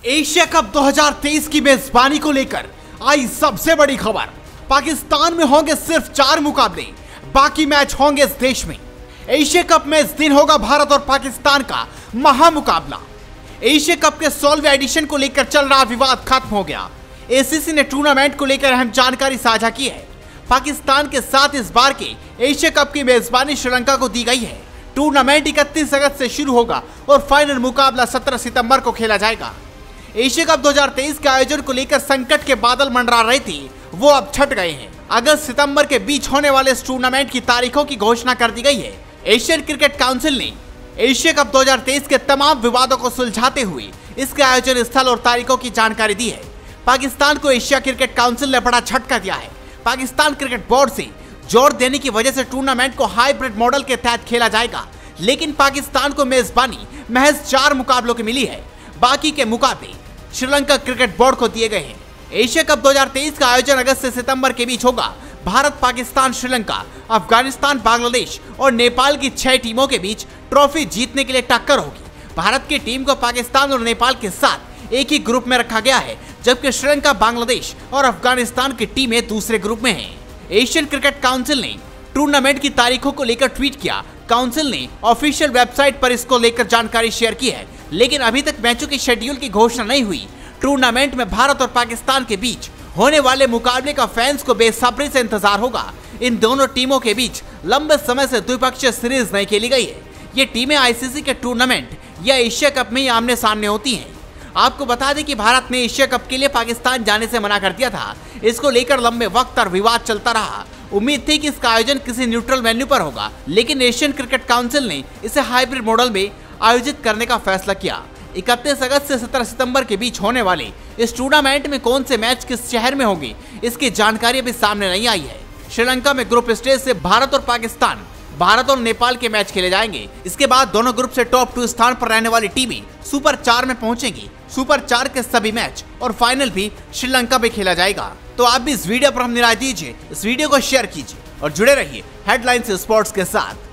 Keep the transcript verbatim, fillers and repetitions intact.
Asia cup दो हज़ार तेईस की मेजबानी को लेकर आई सबसे बड़ी खबर। पाकिस्तान में होंगे सिर्फ चार मुकाबले, बाकी मैच होंगे इस देश में। एशिया कप में इस दिन होगा भारत और पाकिस्तान का महामुकाबला। एशिया कप के सोलहवें एडिशन को लेकर चल रहा विवाद खत्म हो गया। एसीसी ने टूर्नामेंट को लेकर अहम जानकारी साझा की है। पाकिस्तान के साथ इस बार के एशिया कप की मेजबानी श्रीलंका को दी गई है। टूर्नामेंट इकतीस अगस्त से शुरू होगा और फाइनल मुकाबला सत्रह सितंबर को खेला जाएगा। एशिया कप दो हज़ार तेईस के आयोजन को लेकर संकट के बादल मंडरा रहे थे, वो अब छट गए हैं। अगस्त सितंबर के बीच होने वाले इस टूर्नामेंट की तारीखों की घोषणा कर दी गई है। एशियन क्रिकेट काउंसिल ने एशिया कप दो हज़ार तेईस के तमाम विवादों को सुलझाते हुए इसके आयोजन स्थल और तारीखों की जानकारी दी है। पाकिस्तान को एशिया क्रिकेट काउंसिल ने बड़ा झटका दिया है। पाकिस्तान क्रिकेट बोर्ड से जोर देने की वजह से टूर्नामेंट को हाइब्रिड मॉडल के तहत खेला जाएगा, लेकिन पाकिस्तान को मेजबानी महज चार मुकाबलों की मिली है। बाकी के मुकाबले श्रीलंका क्रिकेट बोर्ड को दिए गए हैं। एशिया कप दो हज़ार तेईस का आयोजन अगस्त से सितंबर के बीच होगा। भारत, पाकिस्तान, श्रीलंका, अफगानिस्तान, बांग्लादेश और नेपाल की छह टीमों के बीच ट्रॉफी जीतने के लिए टक्कर होगी। भारत की टीम को पाकिस्तान और नेपाल के साथ एक ही ग्रुप में रखा गया है, जबकि श्रीलंका, बांग्लादेश और अफगानिस्तान की टीमें दूसरे ग्रुप में हैं। एशियन क्रिकेट काउंसिल ने टूर्नामेंट की तारीखों को लेकर ट्वीट किया। काउंसिल ने ऑफिशियल वेबसाइट पर इसको लेकर जानकारी शेयर की है, लेकिन अभी तक मैचों की शेड्यूल की घोषणा नहीं हुई। टूर्नामेंट में भारत और पाकिस्तान के बीच होने वाले मुकाबले का फैंस को बेसब्री से इंतजार होगा। इन दोनों टीमों के बीच लंबे समय से द्विपक्षीय सीरीज नहीं खेली गई है। ये टीमें आईसीसी के टूर्नामेंट या एशिया कप में ही आमने सामने होती हैं। आपको बता दें कि भारत ने एशिया कप के लिए पाकिस्तान जाने से मना कर दिया था। इसको लेकर लंबे वक्त और विवाद चलता रहा। उम्मीद थी कि इसका आयोजन किसी न्यूट्रल वेन्यू पर होगा, लेकिन एशियन क्रिकेट काउंसिल ने इसे हाइब्रिड मॉडल में आयोजित करने का फैसला किया। इकतीस अगस्त से सत्रह सितंबर के बीच होने वाले इस टूर्नामेंट में कौन से मैच किस शहर में होंगे, इसकी जानकारी अभी सामने नहीं आई है। श्रीलंका में ग्रुप स्टेज से भारत और पाकिस्तान, भारत और नेपाल के मैच खेले जाएंगे। इसके बाद दोनों ग्रुप से टॉप टू स्थान पर रहने वाली टीमें सुपर चार में पहुंचेंगी। सुपर चार के सभी मैच और फाइनल भी श्रीलंका में खेला जाएगा। तो आप भी इस वीडियो पर अपनी राय दीजिए, इस वीडियो को शेयर कीजिए और जुड़े रहिए हेडलाइंस स्पोर्ट्स के साथ।